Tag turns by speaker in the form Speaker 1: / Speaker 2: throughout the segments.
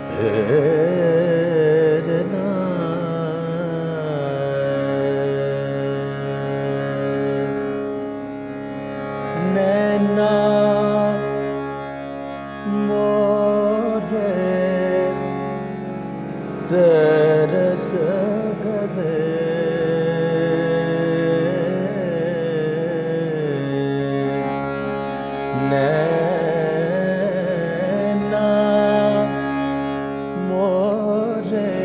Speaker 1: नैना मोरे तरस गए नैना मोरे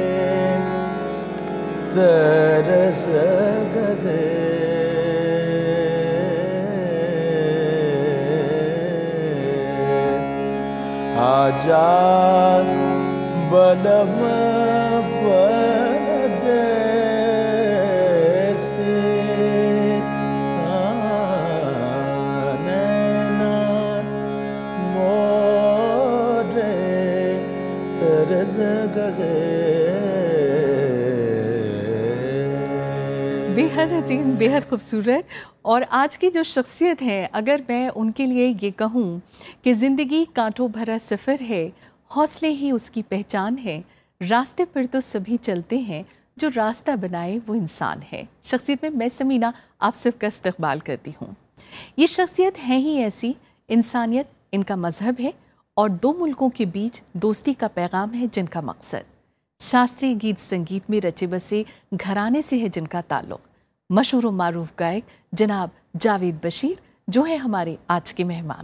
Speaker 1: तरस गए आजा बलम परदेसी नैना मोरे तरस गए।
Speaker 2: बेहद हसीन, बेहद खूबसूरत। और आज की जो शख्सियत है, अगर मैं उनके लिए ये कहूँ कि ज़िंदगी कांटों भरा सफ़र है, हौसले ही उसकी पहचान है, रास्ते पर तो सभी चलते हैं, जो रास्ता बनाए वो इंसान है। शख्सियत में मैं समीना आप सबका इस्तकबाल करती हूँ। ये शख्सियत है ही ऐसी, इंसानियत इनका मजहब है और दो मुल्कों के बीच दोस्ती का पैगाम है जिनका मकसद। शास्त्रीय गीत संगीत में रचे बसे घराने से है जिनका ताल्लुक़। मशहूर व मारूफ गायक जनाब जावेद बशीर जो है हमारे आज के मेहमान।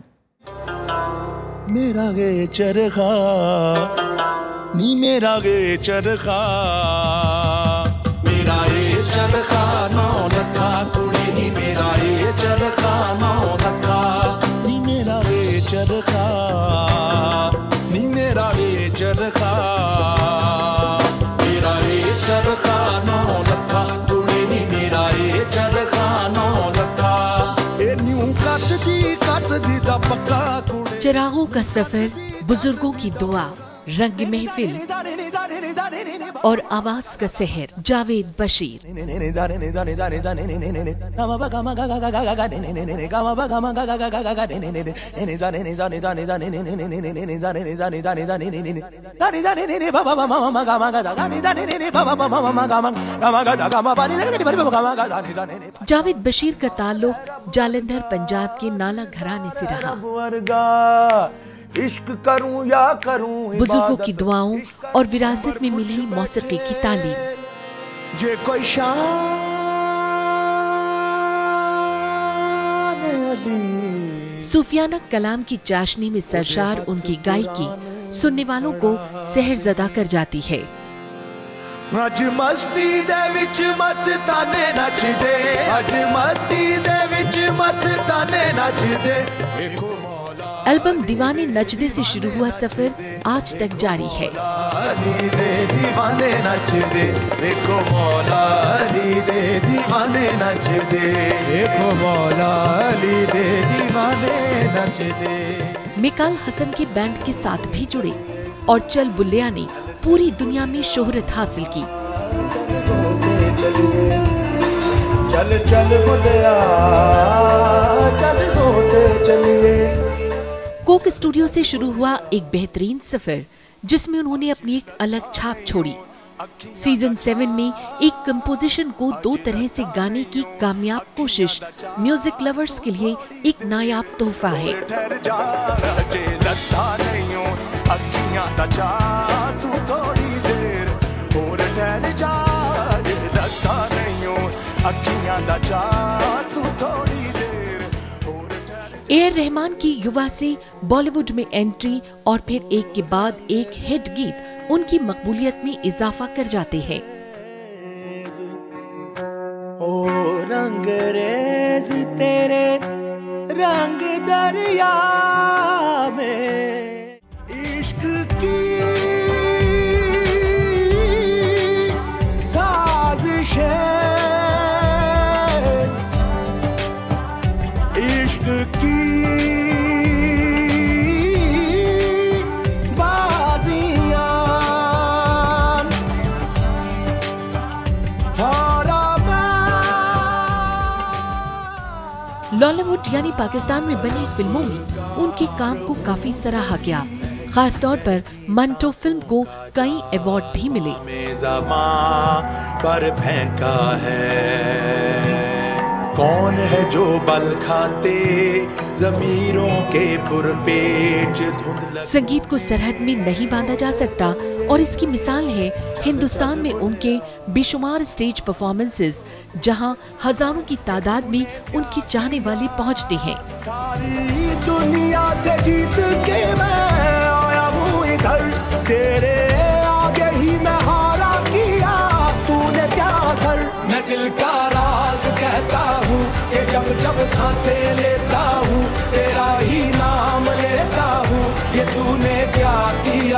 Speaker 3: मेरा गे चरखा नी मेरा गे चरखा मेरा ये चरखा नौ लखा कुड़ी नी मेरा ये चरखा नौ लखा नी मेरा गे चरखा नी मेरा ये चरखा मेरा ये चरखा नौ लखा कुड़ी नी मेरा ये चरखा नौ लखा ए न्यू कट दी दा पक्का कुड़ी।
Speaker 2: चिरागों का सफर, बुजुर्गों की दुआ, रंग महफिल और आवाज का सहर जावेद बशीर। जावेद बशीर का ताल्लुक जालंधर पंजाब के नाला घराने से रहा।
Speaker 1: इश्क करूं या करूं
Speaker 2: बुजुर्गों की दुआओं और विरासत में मिली मौसीकी की तालीम।
Speaker 1: ये कोई शान
Speaker 2: सूफियाना कलाम की चाशनी में सरशार उनकी गायकी सुनने वालों को सहरज़दा कर जाती है।
Speaker 1: अज मस्ती दे विच मस्ताने नचदे, अज मस्ती दे विच मस्ताने नचदे।
Speaker 2: एल्बम दीवाने नचदे से शुरू हुआ सफर आज तक जारी है।
Speaker 1: दीवाने नचदे, देखो मौला अली दे दीवाने नचदे, देखो मौला अली दे दीवाने नचदे।
Speaker 2: मिकाल हसन के बैंड के साथ भी जुड़े और चल बुल्लिया ने पूरी दुनिया में शोहरत हासिल की।
Speaker 1: चल चल बुल्लिया चल धोते चलिए।
Speaker 2: कोक स्टूडियो से शुरू हुआ एक बेहतरीन सफर जिसमें उन्होंने अपनी एक अलग छाप छोड़ी। सीजन 7 में एक कंपोजिशन को दो तरह से गाने की कामयाब कोशिश म्यूजिक लवर्स के लिए एक नायाब तोहफा है। ए.आर. रहमान की युवा से बॉलीवुड में एंट्री और फिर एक के बाद एक हिट गीत उनकी मकबूलियत में इजाफा कर जाते हैं।
Speaker 1: ओ रंग रेज तेरे रंग दरिया में इश्क की साजिशें, इश्क की
Speaker 2: लॉलीवुड यानी पाकिस्तान में बनी फिल्मों में उनके काम को काफी सराहा गया,
Speaker 4: खास तौर पर मंटो फिल्म को कई अवार्ड भी मिले।
Speaker 3: पर फेंका है कौन है जो बल खाते जमीरों के पुरपेच धुंध।
Speaker 4: संगीत को सरहद में नहीं बांधा जा सकता और इसकी मिसाल है हिंदुस्तान में उनके बेशुमार स्टेज परफॉर्मेंसेस, जहां हजारों की तादाद में उनके चाहने वाले पहुंचते हैं।
Speaker 1: सारी दुनिया से जीत के मैं आया हूँ इधर, तेरे आगे ही मैं हारा किया, तूने क्या असर। मैं दिल का राज कहता हूँ कि जब जब सांसें लेता हूँ तेरा ही नाम लेता हूँ, ये तूने क्या किया।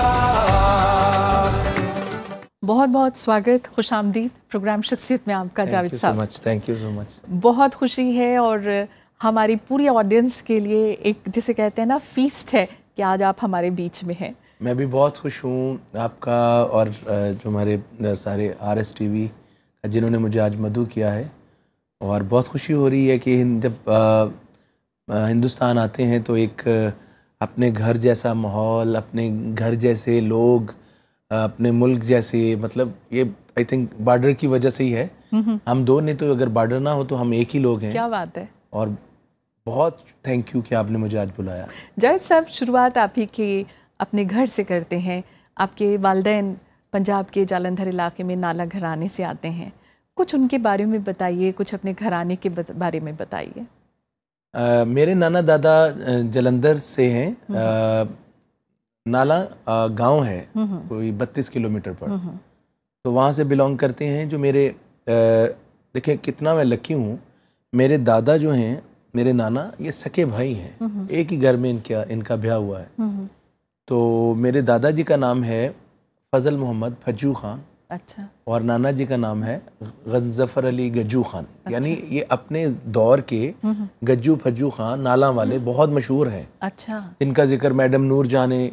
Speaker 2: बहुत बहुत स्वागत, खुशामदीद प्रोग्राम शख्सियत में आपका जावेद साहब।
Speaker 5: Thank you so much.
Speaker 2: बहुत खुशी है और हमारी पूरी ऑडियंस के लिए एक जिसे कहते हैं ना फीस्ट है कि आज आप हमारे बीच में हैं।
Speaker 5: मैं भी बहुत खुश हूँ आपका और जो हमारे सारे RSTV जिन्होंने मुझे आज मदऊ किया है, और बहुत खुशी हो रही है कि जब हिंदुस्तान आते हैं तो एक अपने घर जैसा माहौल, अपने घर जैसे लोग, अपने मुल्क जैसे, मतलब ये आई थिंक बॉर्डर की वजह से ही है। हम दो नहीं तो अगर बॉर्डर ना हो तो हम एक ही लोग हैं।
Speaker 2: क्या बात है।
Speaker 5: और बहुत थैंक यू कि आपने मुझे आज बुलाया।
Speaker 2: जावेद साहब, शुरुआत आप ही के अपने घर से करते हैं। आपके वालिदैन पंजाब के जालंधर इलाके में नाला घराने से आते हैं, कुछ उनके बारे में बताइए, कुछ अपने घराने के बारे में बताइए।
Speaker 5: मेरे नाना दादा जलंधर से हैं। नाला गांव है कोई 32 किलोमीटर पर, तो वहाँ से बिलोंग करते हैं। जो मेरे देखें कितना मैं लकी हूँ, मेरे दादा जो हैं, मेरे नाना, ये सके भाई हैं। एक ही घर में इनका ब्याह हुआ है। तो मेरे दादाजी का नाम है फजल मोहम्मद फज्जू खान।
Speaker 2: अच्छा।
Speaker 5: और नाना जी का नाम है गंजफर अली गज्जू खान। अच्छा। यानी ये अपने दौर के गज्जू फज्जू खान नाला वाले बहुत मशहूर हैं।
Speaker 2: अच्छा।
Speaker 5: इनका जिक्र मैडम नूर जहाँ ने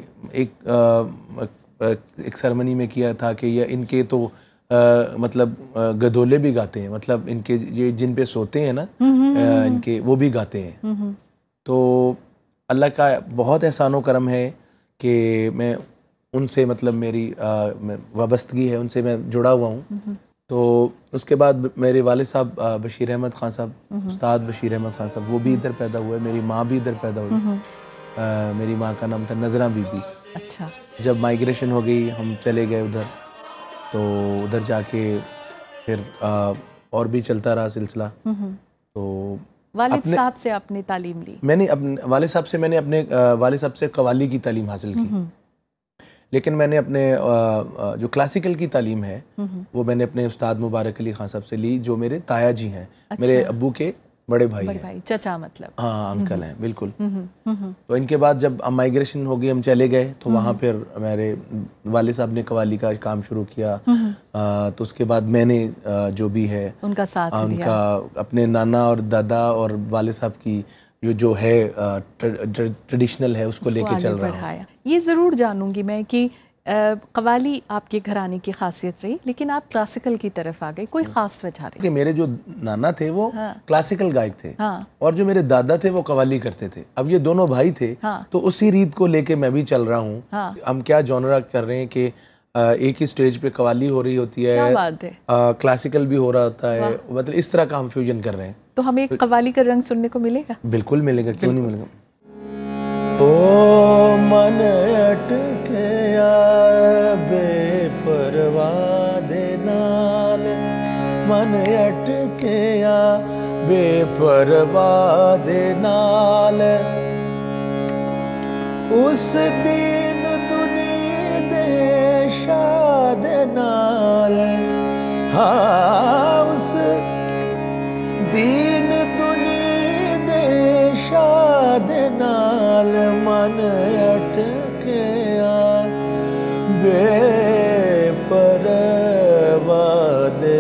Speaker 5: एक सेरेमनी में किया था कि ये इनके तो मतलब गदोले भी गाते हैं, मतलब इनके ये जिन पे सोते हैं ना इनके वो भी गाते हैं। तो अल्लाह का बहुत एहसान व करम है कि मैं उनसे, मतलब मेरी वाबस्तगी है उनसे, मैं जुड़ा हुआ हूँ। तो उसके बाद मेरे वाले साहब बशीर अहमद खान साहब, उस्ताद बशीर अहमद खान साहब, वो भी इधर पैदा हुए। मेरी माँ भी इधर पैदा हुई। मेरी माँ का नाम था नजरा बीबी।
Speaker 2: अच्छा।
Speaker 5: जब माइग्रेशन हो गई हम चले गए उधर, तो उधर जाके फिर और भी चलता रहा सिलसिला। तो
Speaker 2: वालिद साहब से आपने तालीम ली?
Speaker 5: मैंने अपने वालिद साहब से कवाली की तालीम हासिल की, लेकिन मैंने अपने जो क्लासिकल की तालीम है वो मैंने अपने उस्ताद मुबारक अली खान साहब से ली, जो मेरे ताया जी हैं। अच्छा। मेरे अब्बू के बड़े भाई,
Speaker 2: चचा मतलब।
Speaker 5: हाँ, अंकल हैं बिल्कुल। तो इनके बाद जब माइग्रेशन हो गई, हम चले गए, तो वहाँ फिर मेरे वाले साहब ने कवाली का काम शुरू किया। तो उसके बाद मैंने जो भी है
Speaker 2: उनका साथ
Speaker 5: उनका अपने नाना और दादा और वाले साहब की जो है ट्रेडिशनल है उसको लेके चल रहा है।
Speaker 2: ये ज़रूर जानूंगी मैं कि कवाली आपके घराने की खासियत रही, लेकिन आप क्लासिकल की तरफ आ गए, कोई खास वजह रही?
Speaker 5: मेरे जो नाना थे वो क्लासिकल गायक थे।
Speaker 2: हाँ।
Speaker 5: और जो मेरे दादा थे वो कवाली करते थे। अब ये दोनों भाई थे।
Speaker 2: हाँ।
Speaker 5: तो उसी रीत को लेके मैं भी चल रहा हूँ। हाँ। हम क्या जॉनरा कर रहे हैं कि एक ही स्टेज पे कवाली हो रही होती है,
Speaker 2: क्या बात है।
Speaker 5: क्लासिकल भी हो रहा होता है, मतलब इस तरह का हम फ्यूजन कर रहे हैं।
Speaker 2: तो हमें एक कवाली का रंग सुनने को मिलेगा?
Speaker 5: बिल्कुल मिलेगा, क्यों नहीं मिलेगा। ओ मन अटके बेपरवाह दे नाल, मन अटके बेपरवाह दे नाल, उस दिन दुनिया दे शाद नाल, हाँ उस दिन दुनिया दे शाद नाल, मन अटके बेपरवाह दे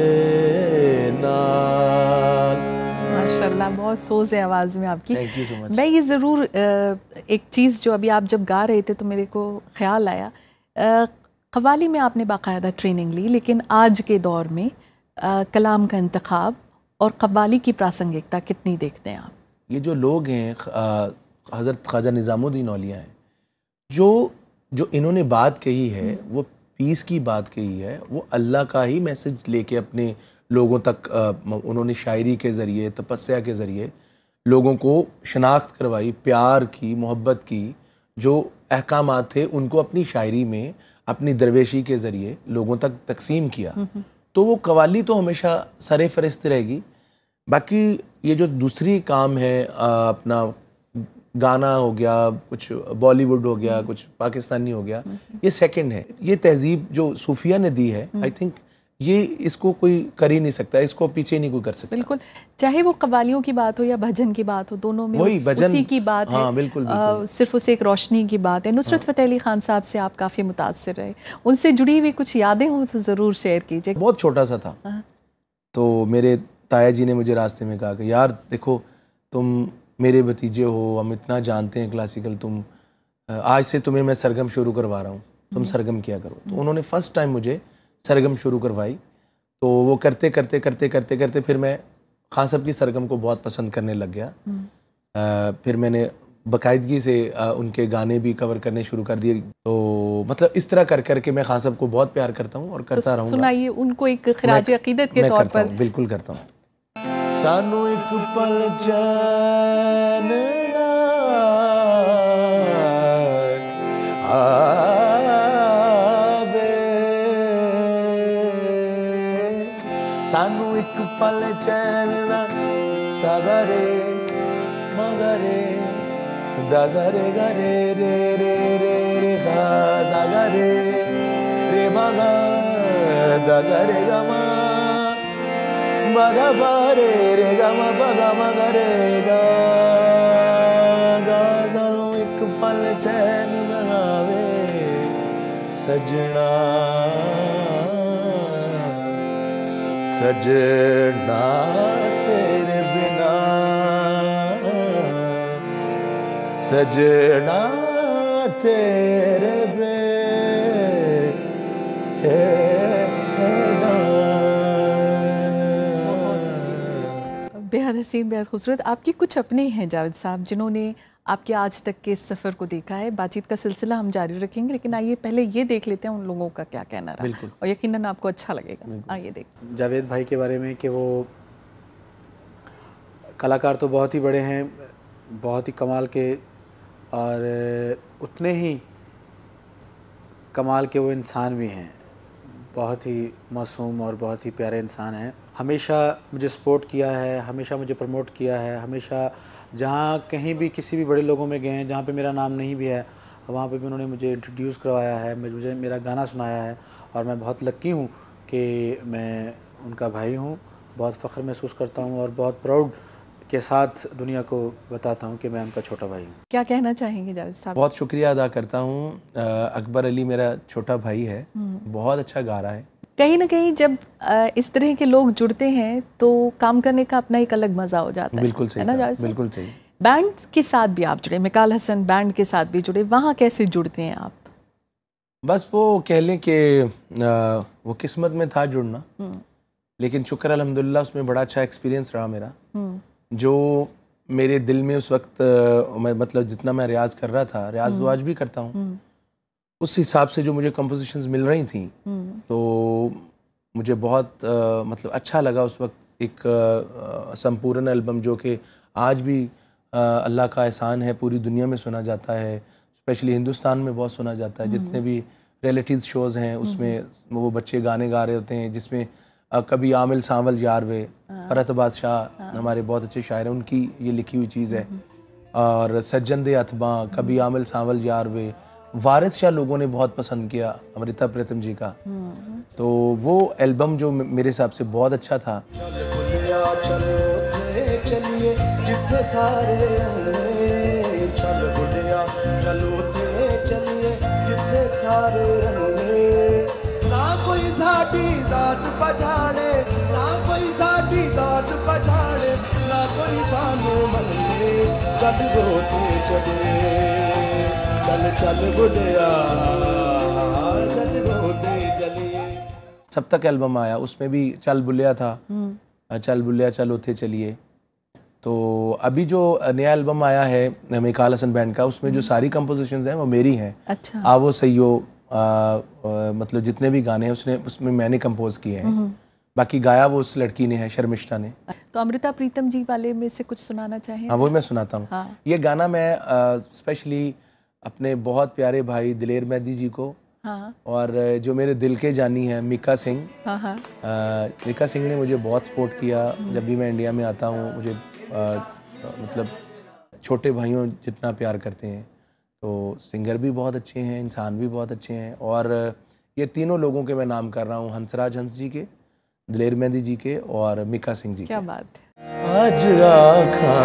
Speaker 5: नाल।
Speaker 2: माशाल्लाह, बहुत सोज़ है आवाज़ में आपकी।
Speaker 5: Thank you so much.
Speaker 2: मैं ये ज़रूर एक चीज़ जो अभी आप जब गा रहे थे तो मेरे को ख्याल आया, कव्वाली में आपने बाकायदा ट्रेनिंग ली, लेकिन आज के दौर में कलाम का इंतखाब और कव्वाली की प्रासंगिकता कितनी देखते हैं आप?
Speaker 5: ये जो लोग हैं हज़रत ख्वाजा निज़ामुद्दीन औलिया हैं, जो जो इन्होंने बात कही है वो पीस की बात कही है, वो अल्लाह का ही मैसेज लेके अपने लोगों तक उन्होंने शायरी के ज़रिए, तपस्या के ज़रिए लोगों को शनाख्त करवाई, प्यार की, मोहब्बत की। जो अहकामात थे उनको अपनी शायरी में, अपनी दरवेशी के ज़रिए लोगों तक तकसीम किया। तो वो कवाली तो हमेशा सरे फरिस्त रहेगी। बाकी ये जो दूसरी काम है, अपना गाना हो गया, कुछ बॉलीवुड हो गया, कुछ पाकिस्तानी हो गया, ये सेकंड है। ये तहजीब जो सूफिया ने दी है, आई थिंक ये इसको कोई कर ही नहीं सकता, इसको पीछे नहीं कोई कर सकता।
Speaker 2: बिल्कुल, चाहे वो कव्वालियों की बात हो या भजन की बात हो, दोनों में
Speaker 5: वही भजन,
Speaker 2: उसी की बात है।
Speaker 5: हाँ, बिल्कुल, बिल्कुल।
Speaker 2: सिर्फ उसे एक रोशनी की बात है। नुसरत फ़तेह अली खान साहब से आप काफ़ी मुतासिर रहे, उनसे जुड़ी हुई कुछ यादें हो तो ज़रूर शेयर कीजिए।
Speaker 5: बहुत छोटा सा था, तो मेरे ताया जी ने मुझे रास्ते में कहा कि यार देखो, तुम मेरे भतीजे हो, हम इतना जानते हैं क्लासिकल, तुम आज से तुम्हें मैं सरगम शुरू करवा रहा हूँ, तुम सरगम किया करो। तो उन्होंने फ़र्स्ट टाइम मुझे सरगम शुरू करवाई। तो वो करते करते करते करते करते फिर मैं खान साहब की सरगम को बहुत पसंद करने लग गया। फिर मैंने बाकायदगी से उनके गाने भी कवर करने शुरू कर दिए। तो मतलब इस तरह कर करके मैं खान साहब को बहुत प्यार करता हूँ और करता रहूँगा।
Speaker 2: सुनाइए उनको एक खराज अकीदत के तौर पर।
Speaker 5: बिल्कुल करता हूँ। सानू एक पल चैन आवे, सानू एक पल चैन सगरे मगरे दजरे गरे रे रे रे रे सा गरे रे मगा दजरे गमा मगा बारे रे गमा बगा मगरे गा सानू एक पल चैन लगावे सजना सजना तेरे बिना, सजना तेरे
Speaker 2: बेहद हसीन, बेहद खूबसूरत। आपके कुछ अपने हैं जावेद साहब जिन्होंने आपके आज तक के सफ़र को देखा है। बातचीत का सिलसिला हम जारी रखेंगे, लेकिन आइए पहले ये देख लेते हैं उन लोगों का क्या कहना रहा, और यकीनन आपको अच्छा लगेगा। आइए देख
Speaker 6: जावेद भाई के बारे में कि वो कलाकार तो बहुत ही बड़े हैं, बहुत ही कमाल के, और उतने ही कमाल के वो इंसान भी हैं। बहुत ही मासूम और बहुत ही प्यारे इंसान हैं। हमेशा मुझे सपोर्ट किया है, हमेशा मुझे प्रमोट किया है। हमेशा जहाँ कहीं भी किसी भी बड़े लोगों में गए हैं जहाँ पे मेरा नाम नहीं भी है, वहाँ पे भी उन्होंने मुझे इंट्रोड्यूस करवाया है, मुझे मेरा गाना सुनाया है। और मैं बहुत लकी हूँ कि मैं उनका भाई हूँ। बहुत फ़ख्र महसूस करता हूँ और बहुत प्राउड के साथ दुनिया को बताता हूँ कि मैं उनका छोटा भाई हूँ।
Speaker 2: क्या कहना चाहेंगे जावेद साहब?
Speaker 5: बहुत शुक्रिया अदा करता हूँ। अकबर अली मेरा छोटा भाई है, बहुत अच्छा गा रहा है।
Speaker 2: कहीं ना कहीं जब इस तरह के लोग जुड़ते हैं तो काम करने का अपना एक अलग मज़ा हो जाता है।
Speaker 5: बिल्कुल सही,
Speaker 2: है ना जावेद साहब?
Speaker 5: बिल्कुल सही।
Speaker 2: बैंड के साथ भी आप जुड़े, मिकाल हसन बैंड के साथ भी जुड़े, वहाँ कैसे जुड़ते हैं आप?
Speaker 5: बस वो कह लें कि वो किस्मत में था जुड़ना, लेकिन शुक्र अल्हम्दुलिल्लाह उसमें बड़ा अच्छा एक्सपीरियंस रहा मेरा। जो मेरे दिल में उस वक्त मैं मतलब जितना मैं रियाज़ कर रहा था, रियाज़ तो आज भी करता हूँ, उस हिसाब से जो मुझे कंपोजिशंस मिल रही थी तो मुझे बहुत मतलब अच्छा लगा उस वक्त। एक संपूर्ण एल्बम जो कि आज भी अल्लाह का एहसान है, पूरी दुनिया में सुना जाता है, स्पेशली हिंदुस्तान में बहुत सुना जाता है। जितने भी रियलिटीज़ शोज़ हैं उसमें वो बच्चे गाने गा रहे होते हैं, जिसमें कभी आमिल सांवल यारवे, फरत बादशाह हमारे बहुत अच्छे शायर हैं, उनकी ये लिखी हुई चीज़ है। और सज्जन दे अथबा, कभी आमिल सांवल यारवे, वारिस शाह लोगों ने बहुत पसंद किया, अमृता प्रीतम जी का। तो वो एल्बम जो मेरे हिसाब से बहुत अच्छा था। चलिए जितने सारे चल बुढ़िया चलो थे, चलिए जितने सारे ना कोई साडी जात पछाड़े, ना कोई साडी जात पछाड़े, ना कोई सानू मने, चल रोते चले, चल चल बुढ़िया चल रोते चलिए। सब तक एल्बम आया, उसमें भी चल बुलिया था, चल बुलिया चल उथे चलिए। तो अभी जो नया एल्बम आया है मिकाल हसन बैंड का, उसमें जो सारी कंपोजिशंस हैं वो मेरी हैं।
Speaker 2: अच्छा।
Speaker 5: आवो सैयो मतलब जितने भी गाने हैं उसमें मैंने कंपोज किए हैं। बाकी गाया वो उस लड़की ने है, शर्मिष्ठा ने।
Speaker 2: तो अमृता प्रीतम जी वाले में से कुछ सुनाना चाहें?
Speaker 5: हाँ, वो मैं सुनाता हूँ।
Speaker 2: हाँ।
Speaker 5: ये गाना मैं स्पेशली अपने बहुत प्यारे भाई दिलेर मेहदी जी को,
Speaker 2: हाँ।
Speaker 5: और जो मेरे दिल के जानी है मिका सिंह।
Speaker 2: हाँ हाँ।
Speaker 5: मिका सिंह ने मुझे बहुत सपोर्ट किया। जब भी मैं इंडिया में आता हूँ मुझे मतलब छोटे भाइयों जितना प्यार करते हैं। तो सिंगर भी बहुत अच्छे हैं, इंसान भी बहुत अच्छे हैं। और ये तीनों लोगों के मैं नाम कर रहा हूँ, हंसराज हंस जी के, दिलेर मेहदी जी के और मिका सिंह जी।
Speaker 2: क्या बात है।
Speaker 5: आज आखा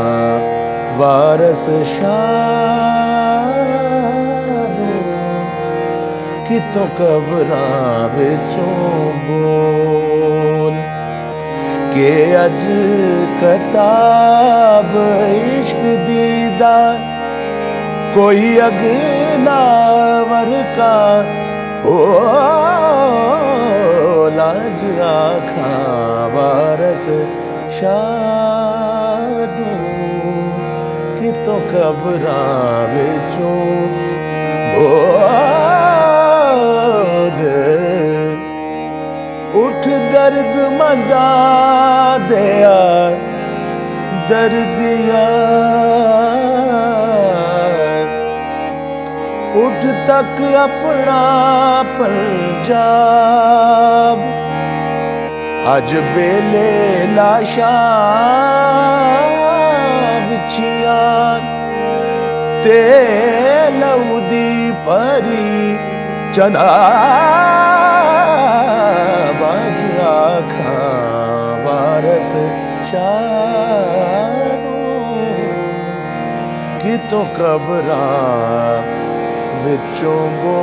Speaker 5: वारस शाद कि तो कबरां विचों बोल के अज कताब इश्क दीदा कोई अगनावर का फूल। आज आखा वारस शादू कि तो कबरां विचों बोल उठ दर्द मंदा दिया दर्दिया उठ तक अपना पंजाब अज बेले लाशा विछिया ते लौदी परी चना बाज आखा वारस शानू कि तो कबरां विचों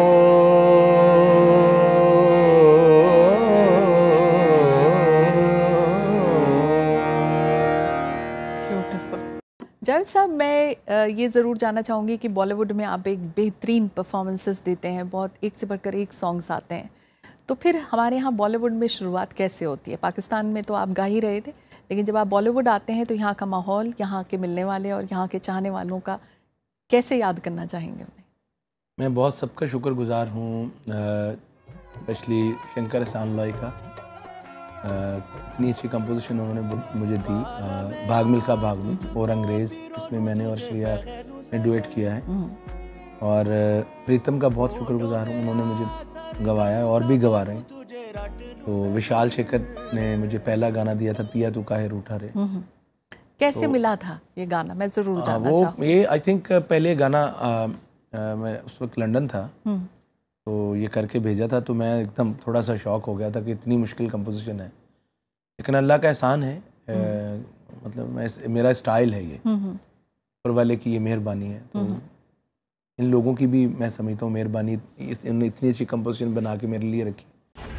Speaker 2: जावेद साहब, मैं ये ज़रूर जानना चाहूँगी कि बॉलीवुड में आप एक बेहतरीन परफॉर्मेंसेस देते हैं, बहुत एक से बढ़कर एक सॉन्ग्स आते हैं, तो फिर हमारे यहाँ बॉलीवुड में शुरुआत कैसे होती है? पाकिस्तान में तो आप गा ही रहे थे, लेकिन जब आप बॉलीवुड आते हैं तो यहाँ का माहौल, यहाँ के मिलने वाले और यहाँ के चाहने वालों का कैसे याद करना चाहेंगे उन्हें?
Speaker 5: मैं बहुत सबका शुक्रगुजार हूँ, स्पेशली शंकर एहसान लॉय का। इतनी अच्छी कंपोजिशन उन्होंने मुझे दी, भाग मिल्खा भाग में और अंग्रेज़, इसमें मैंने और श्रेया ने डुएट किया है। और प्रीतम का बहुत शुक्रगुजार हूँ, उन्होंने मुझे गवाया और भी गवा रहे हैं। तो विशाल शेखर ने मुझे पहला गाना दिया था, पिया तू काहे रूठा रे।
Speaker 2: कैसे मिला था ये गाना, मैं ज़रूर जानना चाहूँगी।
Speaker 5: ये आई थिंक पहले गाना मैं उस वक्त लंदन था, तो ये करके भेजा था, तो मैं एकदम थोड़ा सा शॉक हो गया था कि इतनी मुश्किल कंपोजिशन है, लेकिन अल्लाह का एहसान है। मतलब मेरा स्टाइल है ये, ऊपर वाले की ये मेहरबानी है। तो इन लोगों की भी मैं समझता हूँ मेहरबानी, इन्होंने इतनी अच्छी कंपोजिशन बना के मेरे लिए रखी।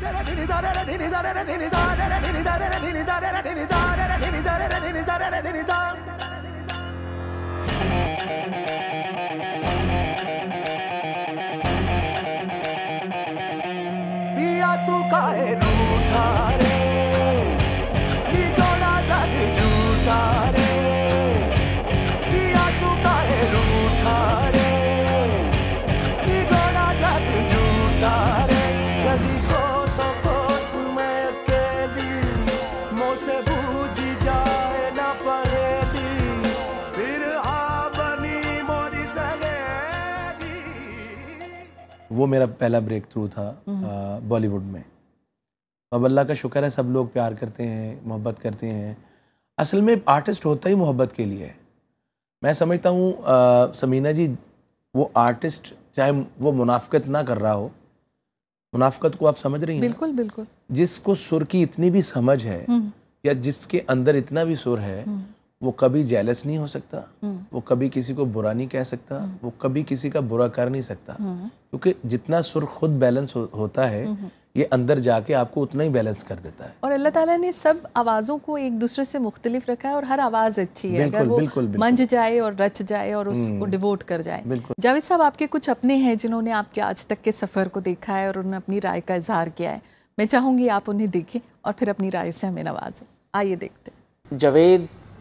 Speaker 1: तू काहे रूठा रे, निगोड़ा दग झूठा रे, पिया तू काहे रूठा रे, निगोड़ा दग झूठा रे, यदि कोस में अकेली मोसे बूझ जाए न परेली, फिर आ बनी मोरी सहेली।
Speaker 5: वो मेरा पहला ब्रेक थ्रू था बॉलीवुड में। अब अल्लाह का शुक्र है, सब लोग प्यार करते हैं, मोहब्बत करते हैं। असल में आर्टिस्ट होता ही मोहब्बत के लिए है। मैं समझता हूँ समीना जी, वो आर्टिस्ट चाहे वो मुनाफिकत ना कर रहा हो, मुनाफिकत को आप समझ रही हैं?
Speaker 2: बिल्कुल बिल्कुल।
Speaker 5: जिसको सुर की इतनी भी समझ है या जिसके अंदर इतना भी सुर है, वो कभी जेलस नहीं हो सकता, वो कभी किसी को बुरा नहीं कह सकता, वो कभी किसी का बुरा कर नहीं सकता, क्योंकि जितना सुर खुद बैलेंस होता है, ये अंदर जाके आपको उतना ही बैलेंस कर देता है।
Speaker 2: और अल्लाह ताला ने सब आवाज़ों को एक दूसरे से मुख्तलिफ रखा है और हर आवाज़ अच्छी है,
Speaker 5: बिल्कुल,
Speaker 2: अगर वो
Speaker 5: बिल्कुल, बिल्कुल।
Speaker 2: मंझ जाए और रच जाए और उसको डिवोट कर जाए। जावेद साहब, आपके कुछ अपने हैं जिन्होंने आपके आज तक के सफ़र को देखा है और उन्होंने अपनी राय का इजहार किया है। मैं चाहूँगी आप उन्हें देखें और फिर अपनी राय से हमें नवाजें। आइए देखते हैं।
Speaker 7: जावेद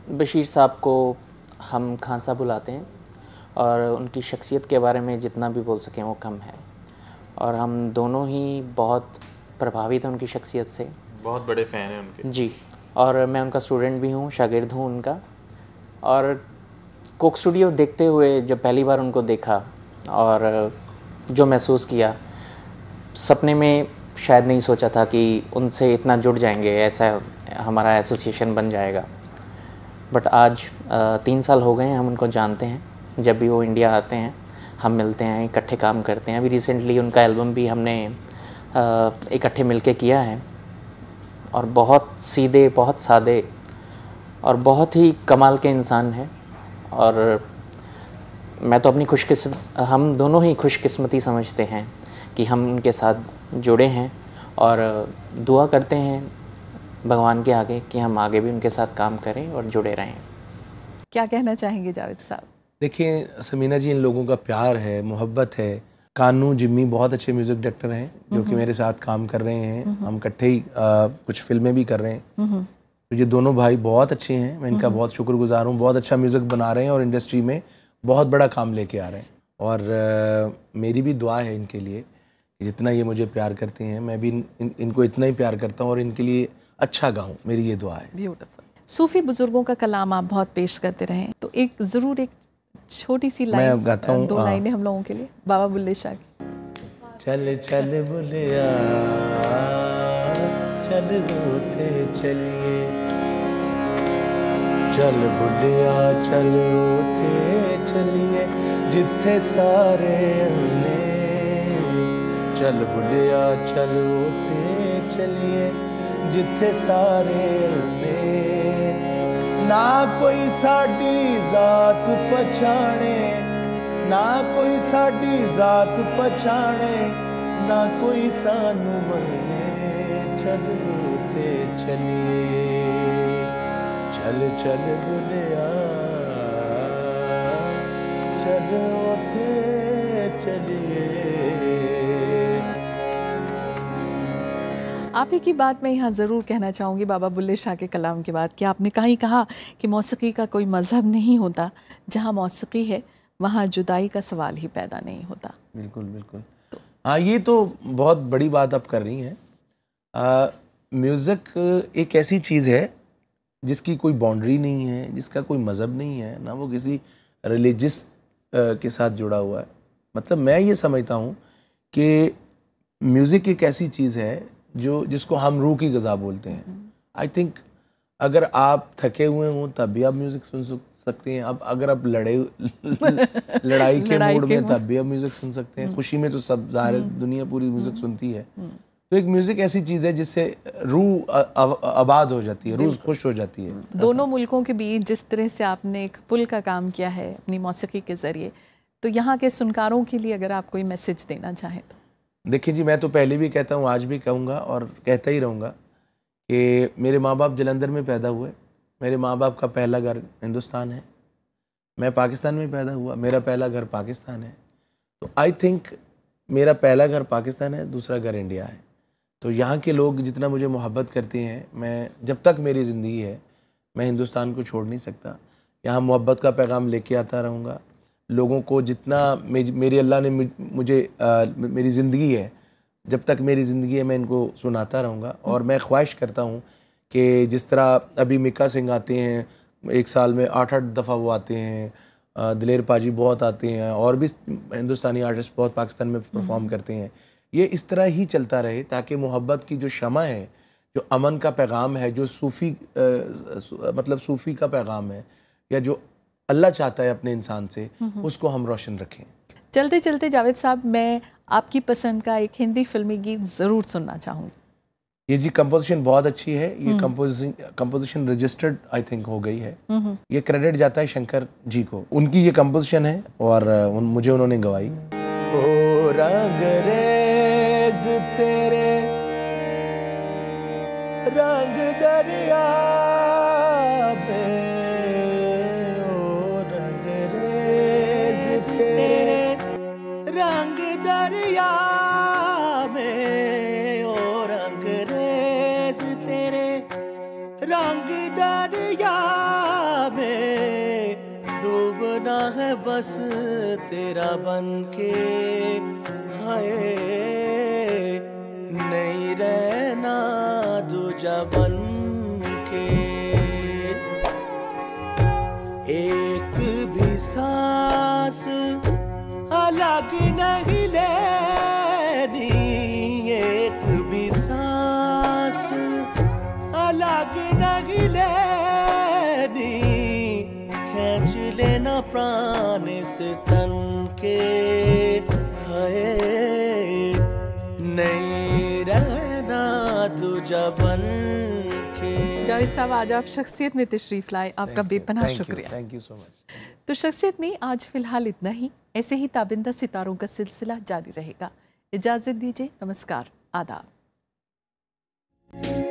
Speaker 7: बशीर साहब को हम खान साहब बुलाते हैं और उनकी शख्सियत के बारे में जितना भी बोल सकें वो कम है, और हम दोनों ही बहुत प्रभावित हैं उनकी शख्सियत से।
Speaker 8: बहुत बड़े फ़ैन हैं उनके
Speaker 7: जी, और मैं उनका स्टूडेंट भी हूँ, शागिर्द हूँ उनका। और कोक स्टूडियो देखते हुए जब पहली बार उनको देखा और जो महसूस किया, सपने में शायद नहीं सोचा था कि उनसे इतना जुड़ जाएंगे, ऐसा हमारा एसोसिएशन बन जाएगा। बट आज 3 साल हो गए हैं हम उनको जानते हैं। जब भी वो इंडिया आते हैं हम मिलते हैं, इकट्ठे काम करते हैं। अभी रिसेंटली उनका एल्बम भी हमने इकट्ठे मिलके किया है, और बहुत सीधे, बहुत सादे और बहुत ही कमाल के इंसान हैं। और मैं तो अपनी हम दोनों ही खुशकिस्मती समझते हैं कि हम उनके साथ जुड़े हैं, और दुआ करते हैं भगवान के आगे कि हम आगे भी उनके साथ काम करें और जुड़े रहें।
Speaker 2: क्या कहना चाहेंगे जावेद साहब?
Speaker 5: देखिए समीना जी, इन लोगों का प्यार है, मोहब्बत है। कानू जिम्मी बहुत अच्छे म्यूज़िक डायरेक्टर हैं जो कि मेरे साथ काम कर रहे हैं। हम इकट्ठे ही कुछ फिल्में भी कर रहे हैं। तो ये दोनों भाई बहुत अच्छे हैं, मैं इनका बहुत शुक्रगुजार हूँ। बहुत अच्छा म्यूज़िक बना रहे हैं और इंडस्ट्री में बहुत बड़ा काम लेके आ रहे हैं। और मेरी भी दुआ है इनके लिए, जितना ये मुझे प्यार करते हैं मैं भी इनको इतना ही प्यार करता हूँ और इनके लिए अच्छा गाऊँ, मेरी ये दुआ है।
Speaker 2: ब्यूटीफुल। सूफ़ी बुजुर्गों का कलाम आप बहुत पेश करते रहे, तो ज़रूर एक छोटी सी लाइन,
Speaker 5: मैं गाता हूँ,
Speaker 2: 2 लाइनें हम लोगों के लिए, बाबा बुल्ले शाह की।
Speaker 5: चल चल बुलिया चल होते चलिए, चल बुलिया चल होते चलिए, जिथे सारे अन्ने। चल बुलिया चल होते चलिए, जिथे सारे अन्ने। ना कोई साडी जात पछाणे, ना कोई साडी जात पछाणे, ना कोई सानू मन्ने। चल होते चलिए, चल चल बुलिया चल होते चलिए।
Speaker 2: आप ही की बात मैं यहाँ ज़रूर कहना चाहूँगी बाबा बुल्ले शाह के कलाम के बाद, कि आपने कहीं कहा कि मौसीकी का कोई मज़हब नहीं होता, जहाँ मौसीकी है वहाँ जुदाई का सवाल ही पैदा नहीं होता।
Speaker 5: बिल्कुल बिल्कुल। हाँ, ये तो बहुत बड़ी बात आप कर रही हैं। म्यूज़िक एक ऐसी चीज़ है जिसकी कोई बाउंड्री नहीं है, जिसका कोई मज़हब नहीं है, ना वो किसी रिलीजियस के साथ जुड़ा हुआ है। मतलब मैं ये समझता हूँ कि म्यूज़िक एक ऐसी चीज़ है जिसको हम रूह की ग़िज़ा बोलते हैं। आई थिंक अगर आप थके हुए हों तब भी आप म्यूज़िक सुन सकते हैं। अब अगर आप लड़ाई के मूड में तब भी आप म्यूज़िक सुन सकते हैं। खुशी में तो सब ज़ाहिर दुनिया पूरी म्यूज़िक सुनती है। तो एक म्यूज़िक ऐसी चीज़ है जिससे रूह आबाद हो जाती है, रूह खुश हो जाती है।
Speaker 2: दोनों मुल्कों के बीच जिस तरह से आपने एक पुल का काम किया है अपनी मौसीकी के ज़रिए, तो यहाँ के सुनकारों के लिए अगर आप कोई मैसेज देना चाहें तो?
Speaker 5: देखिए जी, मैं तो पहले भी कहता हूँ, आज भी कहूँगा और कहता ही रहूँगा कि मेरे माँ बाप जलंधर में पैदा हुए। मेरे माँ बाप का पहला घर हिंदुस्तान है। मैं पाकिस्तान में पैदा हुआ, मेरा पहला घर पाकिस्तान है। तो आई थिंक मेरा पहला घर पाकिस्तान है, दूसरा घर इंडिया है। तो यहाँ के लोग जितना मुझे मोहब्बत करते हैं, मैं जब तक मेरी ज़िंदगी है मैं हिंदुस्तान को छोड़ नहीं सकता। यहाँ मोहब्बत का पैगाम लेके आता रहूँगा लोगों को। जितना मेरी अल्लाह ने मुझे मेरी ज़िंदगी है, जब तक मेरी ज़िंदगी है मैं इनको सुनाता रहूँगा। और मैं ख्वाहिश करता हूँ कि जिस तरह अभी मिक्का सिंह आते हैं, एक साल में 8-8 दफ़ा वो आते हैं, दिलेर पाजी बहुत आते हैं, और भी हिंदुस्तानी आर्टिस्ट बहुत पाकिस्तान में परफॉर्म करते हैं। ये इस तरह ही चलता रहे ताकि मोहब्बत की जो शमा है, जो अमन का पैगाम है, जो सूफ़ी मतलब सूफ़ी का पैगाम है, या जो अल्लाह चाहता है अपने इंसान से, उसको हम रोशन रखें।
Speaker 2: चलते चलते जावेद साहब, मैं आपकी पसंद का एक हिंदी फिल्मी गीत ज़रूर सुनना चाहूँगी।
Speaker 5: ये जी कंपोजिशन बहुत अच्छी है। ये कंपोजिशन रजिस्टर्ड आई थिंक हो गई है। ये क्रेडिट जाता है शंकर जी को, उनकी ये कंपोजिशन है और मुझे उन्होंने गवाई। ओ रंगरेज तेरे रंग दरिया में, ओ रंगरेज तेरे रंग दरिया में, ओ रंगरेज तेरे रंग दरिया
Speaker 1: बस तेरा बन के, हाय नहीं रहना दूजा बन के। एक भी सांस अलग नहीं लेनी, एक भी सांस अलग नहीं लेनी। खींच लेना प्राण इस तन के, हाय नहीं रहना दूजा बन के।
Speaker 2: जावेद साहब, आज आप शख्सियत में तशरीफ लाए, आपका बेपनाह शुक्रिया।
Speaker 5: Thank you so much.
Speaker 2: तो शख्सियत में आज फिलहाल इतना ही। ऐसे ही ताबिंदा सितारों का सिलसिला जारी रहेगा। इजाज़त दीजिए, नमस्कार, आदाब।